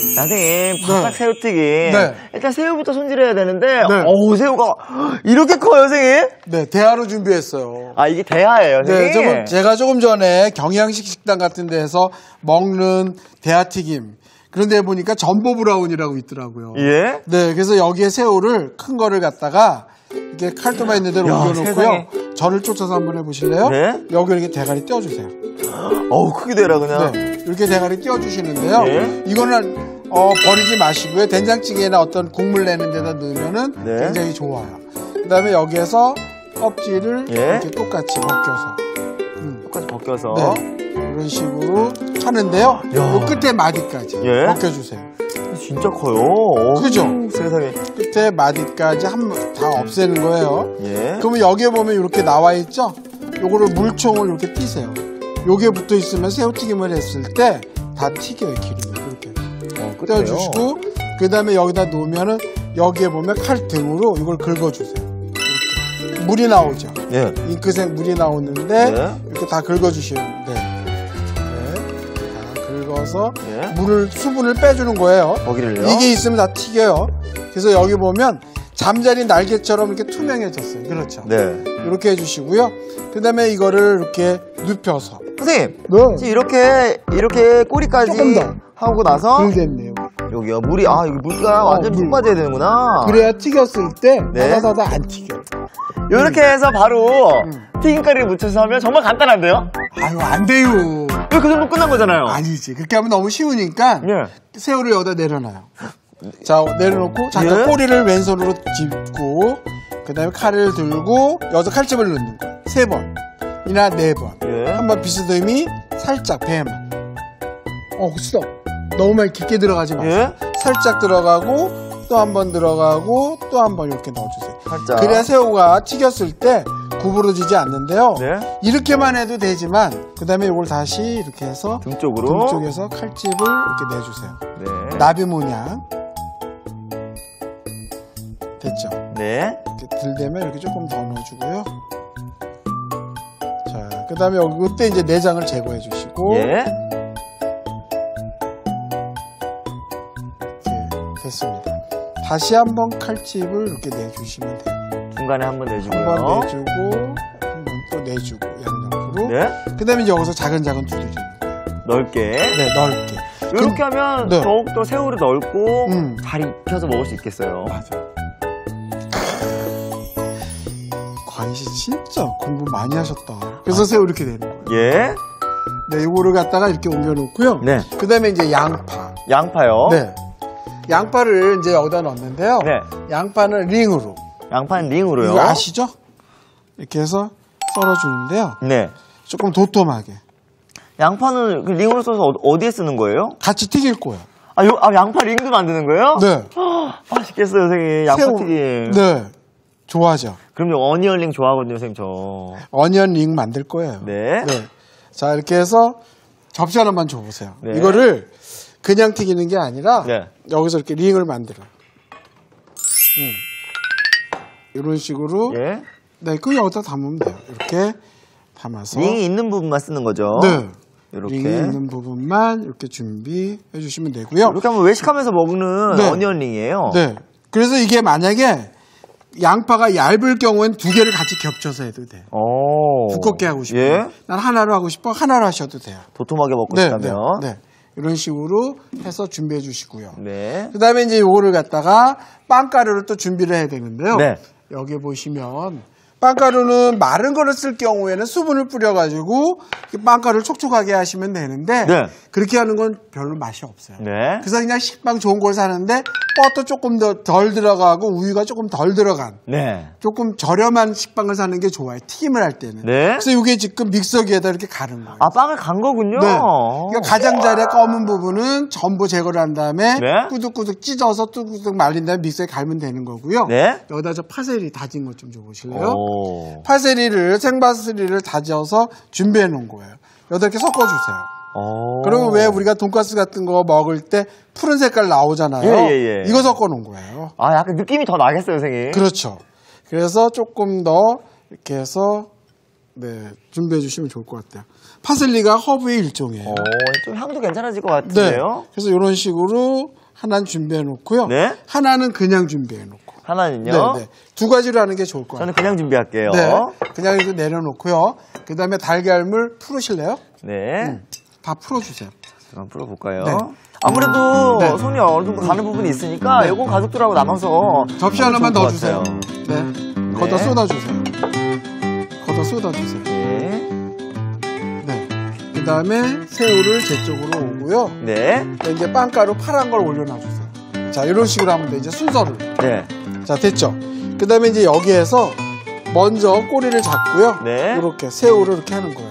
선생님, 바삭 새우튀김. 네. 일단 새우부터 손질해야 되는데, 네. 어우, 새우가 이렇게 커요, 선생님? 네, 대하로 준비했어요. 아, 이게 대하예요, 선생님? 네, 제가 조금 전에 경양식 식당 같은 데에서 먹는 대하튀김. 그런데 보니까 전보 브라운이라고 있더라고요. 예? 네, 그래서 여기에 새우를 큰 거를 갖다가 이렇게 칼도마 있는 데로 옮겨놓고요. 세상에. 저를 쫓아서 한번 해보실래요? 네. 여기 이렇게 대가리 띄워주세요. 어우, 크게 되라, 그냥. 네, 이렇게 대가리 띄워주시는데요. 네. 이거는 버리지 마시고요. 된장찌개나 어떤 국물 내는 데다 넣으면은 네. 굉장히 좋아요. 그 다음에 여기에서 껍질을 예. 이렇게 똑같이 벗겨서. 똑같이 벗겨서. 네. 이런 식으로 하는데요. 요 끝에 마디까지 예. 벗겨주세요. 진짜 커요. 그죠? 세상에. 끝에 마디까지 다 없애는 거예요. 예. 그러면 여기에 보면 이렇게 나와 있죠? 요거를 물총을 이렇게 띄세요. 요게 붙어 있으면 새우튀김을 했을 때 다 튀겨요, 기름이. 이렇게. 끝에요. 떼어주시고, 그 다음에 여기다 놓으면은 여기에 보면 칼 등으로 이걸 긁어주세요. 이렇게. 물이 나오죠? 예. 잉크색 물이 나오는데, 예. 이렇게 다 긁어주시면 돼요. 다 긁어서 예. 수분을 빼주는 거예요. 거기를요? 이게 있으면 다 튀겨요. 그래서 여기 보면 잠자리 날개처럼 이렇게 투명해졌어요. 그렇죠? 네. 이렇게 해주시고요. 그 다음에 이거를 이렇게 눕혀서. 선생님. 네. 지금 이렇게 꼬리까지 조금 더. 하고 나서. 됐네요. 여기요. 물이, 여기 물기가 완전히 푹 빠져야 되는구나. 그래야 튀겼을 때 네. 다다다다 안 튀겨. 이렇게 해서 바로 튀김가루를 묻혀서 하면 정말 간단한데요? 아유, 안 돼요. 그 정도 끝난 거잖아요. 아니지. 그렇게 하면 너무 쉬우니까 예. 새우를 여기다 내려놔요. 자, 내려놓고 잠깐 예. 꼬리를 왼손으로 짚고 그 다음에 칼을 들고 여기서 칼집을 넣는 거예요. 3번이나 4번. 예. 한번 비스듬히 살짝 배만. 스톱. 너무 많이 깊게 들어가지 마세요. 예? 살짝 들어가고 또 한 번 들어가고 또 한 번 이렇게 넣어주세요. 살짝. 그래야 새우가 튀겼을 때 구부러지지 않는데요. 네. 이렇게만 해도 되지만 그 다음에 이걸 다시 이렇게 해서 등 쪽으로. 등 쪽에서 칼집을 이렇게 내주세요. 네. 나비 모양. 됐죠? 네. 이렇게 들대면 이렇게 조금 더 넣어주고요. 자, 그 다음에 이때 이제 내장을 제거해 주시고. 예. 이렇게 됐습니다. 다시 한번 칼집을 이렇게 내주시면 돼요. 중간에 한 번 내주고요. 한 번 내주고, 한 번 또 내주고, 양옆으로. 네. 그 다음에 이제 여기서 작은 두드리는 거예요. 넓게. 네, 넓게. 이렇게 하면 네. 더욱더 새우를 넓고 음. 잘 익혀서 먹을 수 있겠어요. 맞아. 광희 씨 진짜 공부 많이 하셨다. 그래서 새우 이렇게 되는 거예요. 예. 네, 요거를 갖다가 이렇게 옮겨놓고요. 네. 그 다음에 이제 양파. 양파요. 네. 양파를 이제 여기다 넣었는데요. 네. 양파는 링으로. 양파는 링으로요. 이거 아시죠? 이렇게 해서 썰어주는데요. 네. 조금 도톰하게. 양파는 그 링으로 써서 어디에 쓰는 거예요? 같이 튀길 거예요. 양파 링도 만드는 거예요? 네. 맛있겠어요, 선생님. 양파튀김. 네. 좋아하죠. 그럼요, 어니언 링 좋아하거든요, 선생님, 저. 어니언 링 만들 거예요. 네. 자, 이렇게 해서 접시 하나만 줘보세요. 네. 이거를 그냥 튀기는 게 아니라 네. 여기서 이렇게 링을 만들어요. 이런 식으로. 예. 네, 그 여기다 담으면 돼요. 이렇게 담아서. 링이 있는 부분만 쓰는 거죠? 네. 이렇게. 링이 있는 부분만 이렇게 준비해 주시면 되고요. 이렇게 하면 외식하면서 먹는 네. 어니언 링이에요. 네. 그래서 이게 만약에 양파가 얇을 경우엔 두 개를 같이 겹쳐서 해도 돼요. 오. 두껍게 하고 싶어요. 예. 난 하나로 하고 싶어. 하나로 하셔도 돼요. 도톰하게 먹고 네, 싶다면. 네. 이런 식으로 해서 준비해 주시고요. 네. 그 다음에 이제 요거를 갖다가 빵가루를 또 준비를 해야 되는데요. 네. 여기 보시면 빵가루는 마른 거를 쓸 경우에는 수분을 뿌려가지고 빵가루를 촉촉하게 하시면 되는데 네. 그렇게 하는 건 별로 맛이 없어요. 네. 그래서 그냥 식빵 좋은 걸 사는데 버터 조금 덜 들어가고 우유가 조금 덜 들어간 네. 조금 저렴한 식빵을 사는 게 좋아요. 튀김을 할 때는. 네. 그래서 이게 지금 믹서기에다 이렇게 가른 거예요. 빵을 간 거군요. 네. 그러니까 가장자리에 검은 부분은 전부 제거를 한 다음에 네. 꾸덕꾸덕 찢어서 뚜둑뚜둑 말린 다음에 믹서에 갈면 되는 거고요. 네. 여기다 저 파세리 다진 것 좀 줘보실래요? 오. 생파세리를 다져서 준비해 놓은 거예요. 여기다 이렇게 섞어주세요. 오. 그리고 왜 우리가 돈가스 같은 거 먹을 때 푸른 색깔 나오잖아요. 예. 이거 섞어 놓은 거예요. 약간 느낌이 더 나겠어요, 선생님. 그렇죠. 그래서 조금 더 이렇게 해서 네, 준비해 주시면 좋을 것 같아요. 파슬리가 허브의 일종이에요. 좀 향도 괜찮아질 것 네. 같은데요? 그래서 이런 식으로 하나는 준비해 놓고요. 네. 하나는 그냥 준비해 놓고. 하나는요? 네, 네. 두 가지로 하는 게 좋을 것 같아요. 저는 그냥 준비할게요. 네. 그냥 이거 내려놓고요. 그 다음에 달걀물 풀으실래요? 네. 다 풀어주세요. 한번 풀어볼까요? 네. 아무래도 네. 손이 어느 정도 가는 부분이 있으니까 네. 이건 가족들하고 남아서 접시 하면 하나만 좋을 것 넣어주세요. 같아요. 네. 거기다 쏟아주세요. 거기다 쏟아주세요. 네. 네. 그 다음에 새우를 제 쪽으로 오고요. 네. 이제 빵가루 파란 걸 올려놔주세요. 자, 이런 식으로 하면 돼. 이제 순서를. 네. 자, 됐죠? 그 다음에 이제 여기에서 먼저 꼬리를 잡고요. 네. 이렇게 새우를 이렇게 하는 거예요.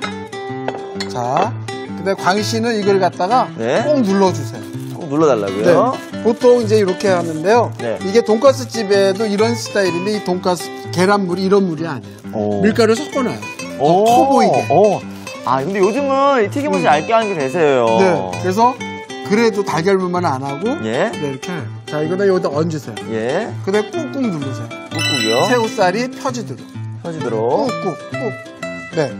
자, 그 다음에 광희 씨는 이걸 갖다가 네. 꼭 눌러주세요. 꼭 눌러달라고요? 네. 보통 이제 이렇게 하는데요. 네. 이게 돈가스 집에도 이런 스타일인데 이 돈가스 계란물이 이런 물이 아니에요. 오. 밀가루를 섞어놔요. 오. 커 보이게. 아, 근데 요즘은 이 튀김옷이 얇게 하는 게 대세예요. 네. 그래서 그래도 달걀물만 안 하고 예. 네, 이렇게 해요. 자, 이거다 여기다 얹으세요. 예. 그 다음에 꾹꾹 누르세요. 꾹꾹이요. 새우살이 펴지도록. 펴지도록. 꾹꾹 꾹. 네.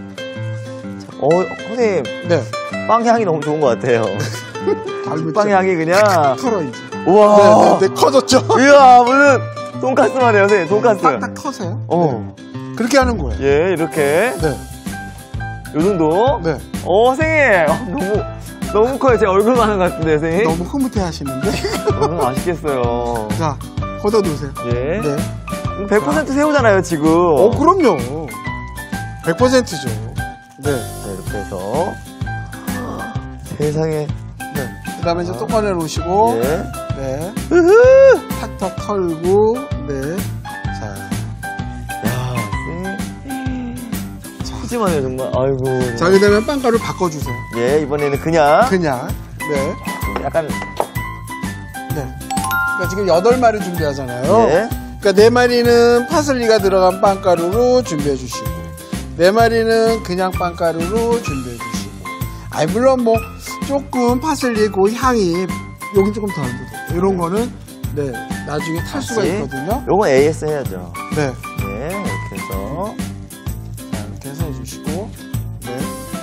선생님, 네. 빵 향이 너무 좋은 것 같아요. 닮았죠? 빵 향이 그냥. 털어 이제. 우와. 네, 네, 네. 커졌죠? 이야, 무슨 돈가스만 해요, 선생님. 돈가스. 딱딱 터세요. 어. 네. 그렇게 하는 거예요. 예, 이렇게. 네. 요 정도. 네. 선생님. 너무 커요. 제 얼굴만 한것 같은데, 선생님. 너무 흐뭇해 하시는데. 너무 맛있겠어요. 자, 걷어 놓으세요. 예. 네. 100% 새우잖아요, 지금. 그럼요. 100%죠. 네. 자, 이렇게 해서. 세상에. 네. 그 다음에 이제 또 꺼내놓으시고. 예. 네. 으흐! 탁탁 털고. 네. 자. 야, 푸짐하네요, 정말. 아이고. 자, 그 다음에 빵가루 바꿔주세요. 예, 이번에는 그냥. 그냥. 네. 약간. 네. 그러니까 지금 8마리 준비하잖아요. 예. 그러니까 4마리는 파슬리가 들어간 빵가루로 준비해 주시고, 4마리는 그냥 빵가루로 준비해 주시고. 아니, 물론 뭐, 조금 파슬리 그 향이, 여긴 조금 덜 들어. 이런 거는, 네, 나중에 탈 수가 있거든요. 요건 AS 해야죠. 네. 네, 이렇게 해서. 자, 이렇게 해서 해주시고, 네.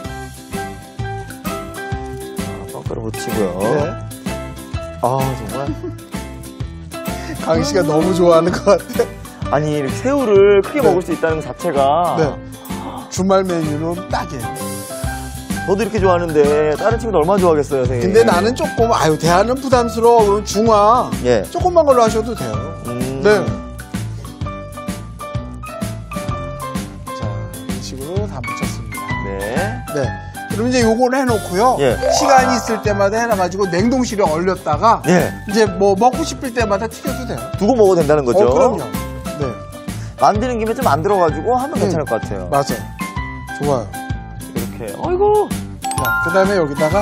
빵가루 묻히고요. 네. 정말. 강희 씨가 너무 좋아하는 것 같아요. 아니, 이렇게 새우를 크게 네. 먹을 수 있다는 것 자체가. 네. 주말 메뉴로 딱이에요. 저도 이렇게 좋아하는데, 다른 친구도 얼마나 좋아하겠어요, 선생님. 근데 나는 조금, 대하는 부담스러워. 그럼 중화. 예. 조금만 걸로 하셔도 돼요. 네. 자, 이런 식으로 다 묻혔습니다. 네. 네. 그럼 이제 요걸 해놓고요. 예. 시간이 있을 때마다 해놔가지고 냉동실에 얼렸다가 예. 이제 뭐 먹고 싶을 때마다 튀겨도 돼요. 두고 먹어도 된다는 거죠? 그럼요. 네. 만드는 김에 좀 만들어가지고 하면 괜찮을 것 같아요. 맞아요. 좋아요. 이렇게. 아이고. 자, 그 다음에 여기다가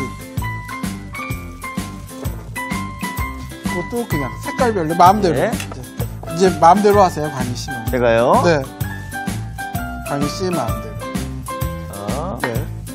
이것도 그냥 색깔별로 마음대로. 네. 이제 마음대로 하세요, 광희 씨는. 제가요? 네. 광희 씨 마음대로. 네.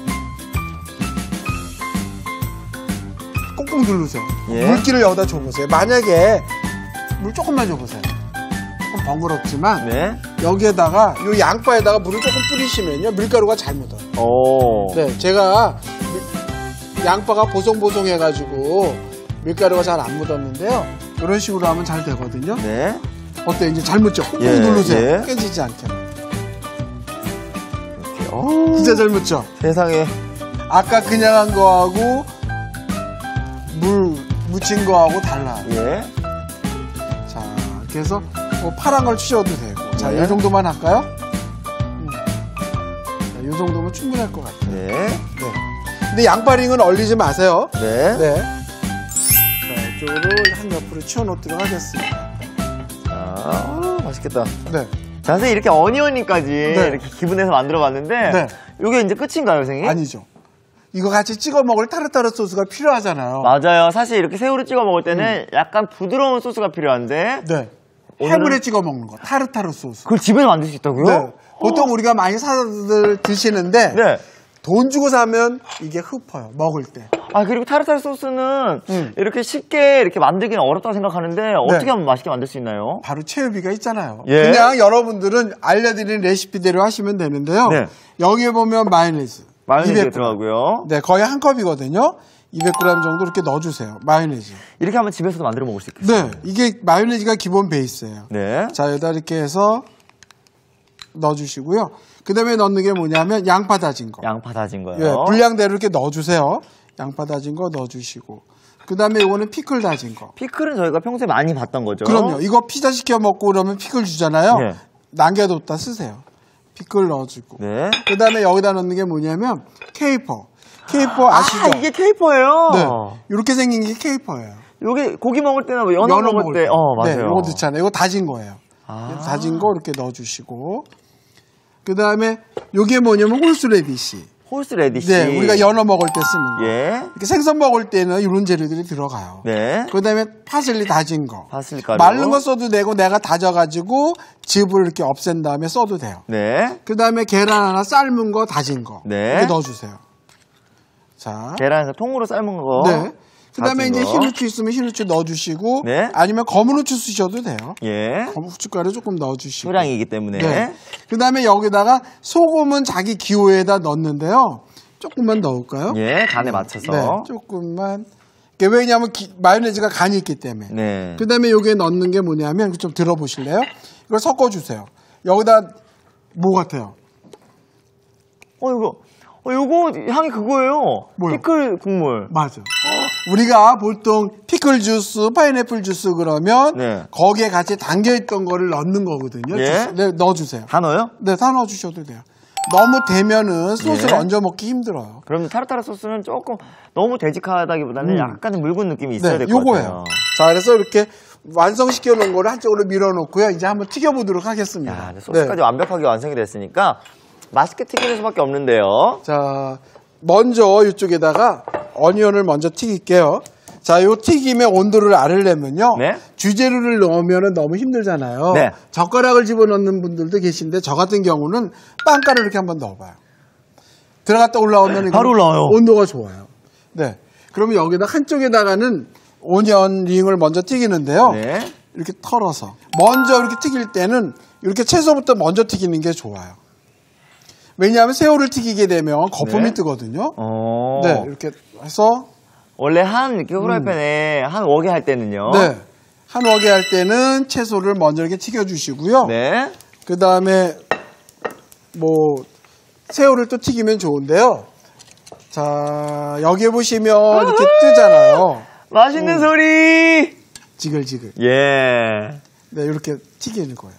꾹꾹 누르세요. 예. 물기를 여기다 줘보세요. 만약에 물 조금만 줘보세요. 좀 번거롭지만 네. 여기에다가 이 양파에다가 물을 조금 뿌리시면요 밀가루가 잘 묻어요. 오. 네, 제가 양파가 보송보송해가지고 밀가루가 잘 안 묻었는데요. 이런 식으로 하면 잘 되거든요. 네. 어때? 이제 잘 묻죠? 꾹꾹 예, 누르세요. 예. 깨지지 않게. 이렇게. 오. 진짜 잘 묻죠? 세상에. 아까 그냥 한 거하고 물 묻힌 거하고 달라요. 예. 자, 이렇게 해서 뭐 파란 걸 치셔도 되고. 자, 네. 이 정도만 할까요? 자, 이 정도면 충분할 것 같아요. 네. 네. 근데 양파링은 얼리지 마세요. 네. 네. 자, 이쪽으로 한 옆으로 치워놓도록 하겠습니다. 자, 맛있겠다. 네. 자, 선생님 이렇게 어니언링까지 네. 이렇게 기분내서 만들어봤는데 네. 이게 이제 끝인가요, 선생님? 아니죠. 이거 같이 찍어 먹을 타르타르 소스가 필요하잖아요. 맞아요. 사실 이렇게 새우를 찍어 먹을 때는 약간 부드러운 소스가 필요한데 네. 오늘은- 해물에 찍어 먹는 거. 타르타르 소스. 그걸 집에서 만들 수 있다고요? 네. 보통 우리가 많이 사들 드시는데 네. 돈 주고 사면 이게 흡어요. 먹을 때. 아, 그리고 타르타르 소스는 이렇게 쉽게 이렇게 만들기는 어렵다고 생각하는데 어떻게 하면 맛있게 만들 수 있나요? 바로 채우비가 있잖아요. 예. 그냥 여러분들은 알려드린 레시피대로 하시면 되는데요. 네. 여기에 보면 마요네즈. 마요네즈가 200g. 들어가고요. 네, 거의 한 컵이거든요. 200g 정도 이렇게 넣어주세요. 마요네즈. 이렇게 하면 집에서도 만들어 먹을 수 있겠어요. 네, 이게 마요네즈가 기본 베이스예요. 네. 자, 여기다 이렇게 해서 넣어주시고요. 그 다음에 넣는 게 뭐냐면 양파 다진 거. 양파 다진 거요. 예, 분량대로 이렇게 넣어주세요. 양파 다진 거 넣어주시고. 그 다음에 이거는 피클 다진 거. 피클은 저희가 평소에 많이 봤던 거죠. 그럼요. 이거 피자 시켜 먹고 그러면 피클 주잖아요. 네. 남겨뒀다 쓰세요. 피클 넣어주고. 네. 그 다음에 여기다 넣는 게 뭐냐면 케이퍼. 케이퍼 아시죠? 아, 이게 케이퍼예요? 네. 이렇게 생긴 게 케이퍼예요. 여기 고기 먹을 때나 뭐 연어 먹을 때. 맞아요. 네, 이거 넣잖아요. 이거 다진 거예요. 아. 다진 거 이렇게 넣어주시고. 그 다음에 이게 뭐냐면 홀스레디시. 홀스 레디시. 네, 우리가 연어 먹을 때 쓰는 거. 예. 이렇게 생선 먹을 때는 이런 재료들이 들어가요. 네. 그 다음에 파슬리 다진 거. 파슬리 가루. 마른 거 써도 되고 내가 다져가지고 즙을 이렇게 없앤 다음에 써도 돼요. 네. 그 다음에 계란 하나 삶은 거 다진 거. 네. 이렇게 넣어주세요. 자. 계란에서 통으로 삶은 거. 네. 그 다음에 다진 이제 거. 흰후추 있으면 흰후추 넣어주시고. 네. 아니면 검은 후추 쓰셔도 돼요. 예. 검은 후춧가루 조금 넣어주시고. 소량이기 때문에. 네. 그 다음에 여기다가 소금은 자기 기호에다 넣는데요. 조금만 넣을까요? 예, 간에 맞춰서. 네, 조금만. 이게 왜냐하면 마요네즈가 간이 있기 때문에. 네. 그 다음에 여기에 넣는 게 뭐냐면 좀 들어보실래요? 이걸 섞어주세요. 여기다 뭐 같아요? 요거 향이 그거예요. 뭐요? 피클 국물. 맞아. 우리가 보통 피클 주스, 파인애플 주스 그러면 네. 거기에 같이 담겨있던 거를 넣는 거거든요. 예. 주스. 네, 넣어주세요. 다 넣어요? 네, 다 넣어주셔도 돼요. 너무 되면은 소스를 예. 얹어 먹기 힘들어요. 그럼 타르타르 소스는 조금 너무 되직하다기보다는 약간의 묽은 느낌이 있어야 될 것 요거예요. 같아요. 자, 그래서 이렇게 완성시켜 놓은 거를 한쪽으로 밀어놓고요. 이제 한번 튀겨보도록 하겠습니다. 야, 소스까지 완벽하게 완성이 됐으니까 맛있게 튀기는 수밖에 없는데요. 자, 먼저 이쪽에다가 어니언을 먼저 튀길게요. 자, 요 튀김의 온도를 알으려면요. 네. 주재료를 넣으면 너무 힘들잖아요. 네. 젓가락을 집어넣는 분들도 계신데 저 같은 경우는 빵가루를 이렇게 한번 넣어봐요. 들어갔다 올라오면 바로 올라와요. 온도가 좋아요. 네. 그러면 여기다 한쪽에다가는 오니언 링을 먼저 튀기는데요. 네. 이렇게 털어서. 먼저 이렇게 튀길 때는 이렇게 채소부터 먼저 튀기는 게 좋아요. 왜냐하면 새우를 튀기게 되면 거품이 네. 뜨거든요. 어. 네, 이렇게 해서 원래 한 이렇게 후라이팬에 한 웍에 할 때는요. 네, 한 웍에 할 때는 채소를 먼저 이렇게 튀겨주시고요. 네. 그 다음에 뭐 새우를 또 튀기면 좋은데요. 자, 여기 보시면 이렇게 뜨잖아요. 맛있는 소리. 지글지글. 예. 네, 이렇게 튀기는 거예요.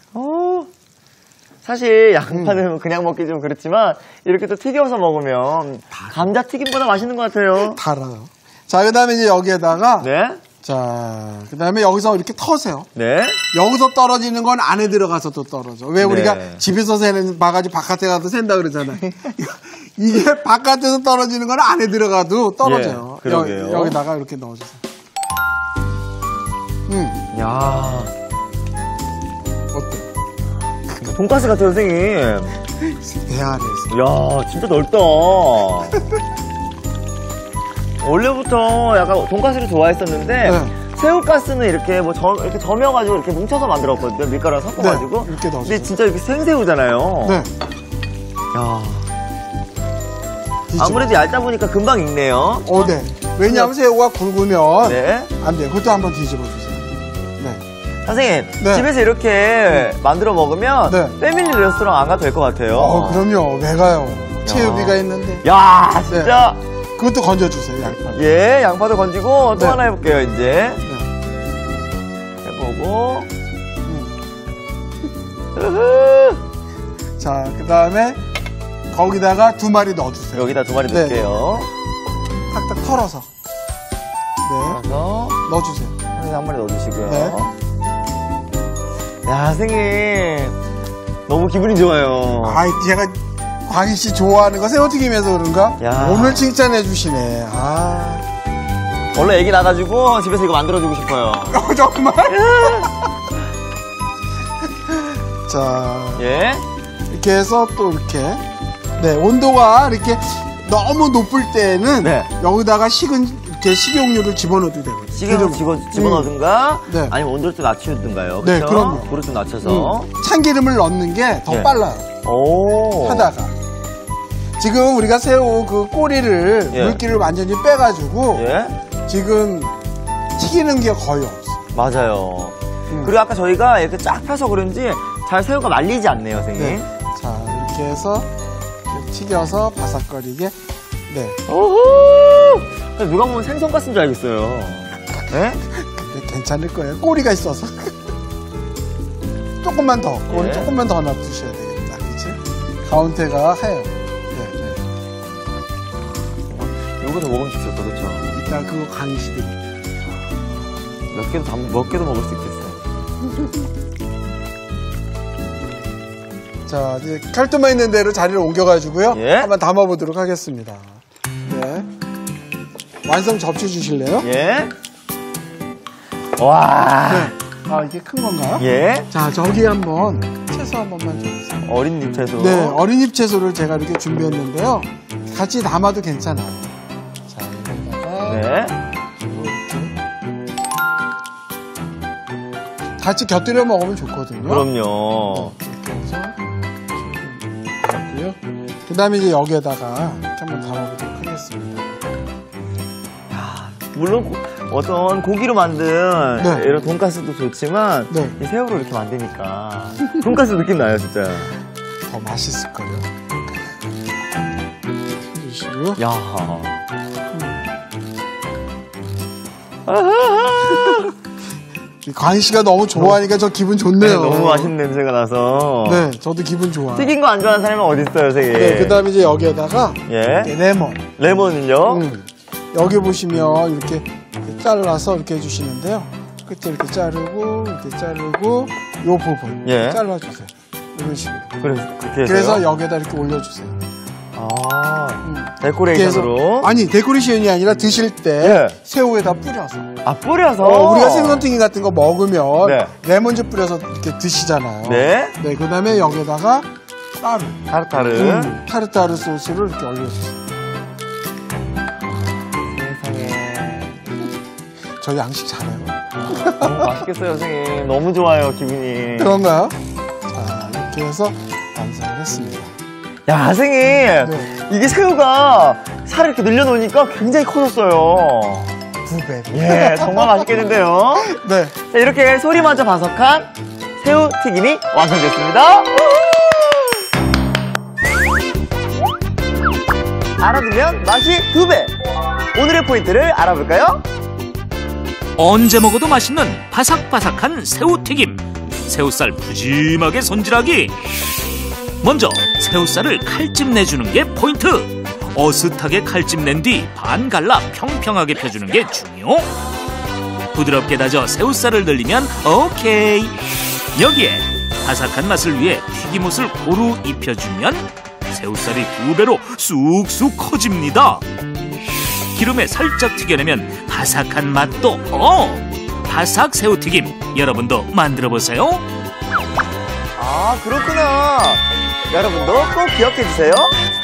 사실 양파는 그냥 먹기 좀 그렇지만 이렇게 또 튀겨서 먹으면 감자튀김보다 맛있는 것 같아요. 달아요. 자, 그 다음에 이제 여기에다가 네. 자, 그 다음에 여기서 이렇게 터세요. 네. 여기서 떨어지는 건 안에 들어가서 또 떨어져. 왜 우리가 집에서 새는 바가지 바깥에 가도 샌다 그러잖아요. 이게 바깥에서 떨어지는 건 안에 들어가도 떨어져요. 예, 그러게요. 여기다가 이렇게 넣어주세요. 야, 어때? 돈가스 같아요, 선생님. 배 아래에서. 야, 진짜 넓다. 원래부터 약간 돈가스를 좋아했었는데 네. 새우가스는 이렇게 뭐 이렇게 저며가지고 이렇게 뭉쳐서 만들었거든요. 밀가루랑 섞어가지고. 네, 이렇게 넣어주세요. 근데 진짜 이렇게 생새우잖아요. 네. 야, 아무래도 얇다 보니까 금방 익네요. 네. 왜냐하면 새우가 굵으면 네. 안 돼요. 그것도 한번 뒤집어 주세요. 네. 선생님, 네. 집에서 이렇게 만들어 먹으면 네. 패밀리 레스토랑 안 가도 될 것 같아요. 그럼요. 왜 가요? 채우비가 있는데. 야, 진짜. 그것도 건져주세요, 양파. 예, 양파도 건지고 또 네. 하나 해볼게요, 이제. 네. 해보고. 자, 그 다음에 거기다가 2마리 넣어주세요. 여기다 2마리 네. 넣을게요. 탁탁 털어서. 네. 그래서 넣어주세요. 한 마리 넣어주시고요. 네. 야, 선생님. 너무 기분이 좋아요. 아이, 제가 광희 씨 좋아하는 거 새우튀김에서 그런가? 야. 오늘 칭찬해 주시네. 아. 원래 애기 나가지고 집에서 이거 만들어주고 싶어요. 정말? 자. 예. 이렇게 해서 또 이렇게. 네, 온도가 이렇게 너무 높을 때는 네. 여기다가 식은 이렇게 식용유를 집어넣어도 되거든요. 식용유 집어넣든가 네. 아니면 온도를 좀 낮추든가요. 네, 그렇죠? 그럼요. 불을 좀 낮춰서. 참기름을 넣는 게 더 네. 빨라요. 오. 하다가. 지금 우리가 새우 그 꼬리를 예. 물기를 완전히 빼가지고 예. 지금 튀기는 게 거의 없어. 맞아요. 그리고 아까 저희가 이렇게 쫙 펴서 그런지 잘 새우가 말리지 않네요, 선생님. 네. 자, 이렇게 해서 이렇게 튀겨서 바삭거리게. 네. 오호! 누가 보면 생선가스인 줄 알겠어요. 네? 근데 괜찮을 거예요. 꼬리가 있어서. 조금만 더. 꼬리 예. 조금만 더 놔두셔야 되겠다. 그치? 가운데가 하얘요. 네, 네. 이거 더 먹음직스럽다, 그렇죠? 이따 그거 강의시대. 몇 개도 먹을 수 있겠어요. 자, 이제 칼도만 있는 대로 자리를 옮겨가지고요. 예. 한번 담아보도록 하겠습니다. 네. 완성 접시 주실래요? 예. 와. 네. 아, 이게 큰 건가요? 예. 자, 저기 한번 채소 한 번만 줘주세요. 어린 잎 채소. 네, 어린잎 채소를 제가 이렇게 준비했는데요. 같이 담아도 괜찮아요. 자, 여기다가 네. 이렇게 같이 곁들여 먹으면 좋거든요. 그럼요. 이렇게 해서 조금 그 다음에 이제 여기에다가 이렇게 한번 담아보도록 하겠습니다. 물론 어떤 고기로 만든 네. 이런 돈가스도 좋지만 네. 이 새우로 이렇게 만드니까 돈가스 느낌 나요, 진짜. 더 맛있을걸요. 해주시고요. 야. 광희 씨가 너무 좋아하니까 저 기분 좋네요. 너무 맛있는 냄새가 나서. 네, 저도 기분 좋아. 튀긴 거 안 좋아하는 사람은 어디 있어요, 선생님? 네, 그 다음에 이제 여기에다가 예. 레몬. 레몬은요? 여기 보시면 이렇게 잘라서 이렇게 해주시는데요. 끝에 이렇게 자르고, 이렇게 자르고, 요 부분. 예. 잘라주세요. 이런 식으로. 그렇게 해서요? 그래서 여기에다 이렇게 올려주세요. 데코레이션으로. 아니, 데코레이션이 아니라 드실 때 예. 새우에다 뿌려서. 아, 뿌려서? 우리가 생선튀김 같은 거 먹으면 네. 레몬즙 뿌려서 이렇게 드시잖아요. 네. 네, 그 다음에 여기에다가 따로. 타르타르. 타르타르 소스를 이렇게 올려주세요. 세상에. 저 양식 잘해요. 너무 맛있겠어요, 선생님. 너무 좋아요, 기분이. 그런가요? 자, 이렇게 해서 완성을 했습니다. 야, 선생님. 네. 이게 새우가 살을 이렇게 늘려놓으니까 굉장히 커졌어요. 2배. 예, 정말 맛있겠는데요. 네. 자, 이렇게 소리마저 바삭한 새우 튀김이 완성됐습니다. 알아두면 맛이 2배. 오늘의 포인트를 알아볼까요? 언제 먹어도 맛있는 바삭바삭한 새우튀김. 새우살 푸짐하게 손질하기. 먼저 새우살을 칼집 내주는 게 포인트. 어슷하게 칼집 낸 뒤 반 갈라 평평하게 펴주는 게 중요. 부드럽게 다져 새우살을 늘리면 오케이. 여기에 바삭한 맛을 위해 튀김옷을 고루 입혀주면 새우살이 2배로 쑥쑥 커집니다. 기름에 살짝 튀겨내면 바삭한 맛도 바삭 새우튀김. 여러분도 만들어보세요. 아, 그렇구나. 여러분도 꼭 기억해주세요.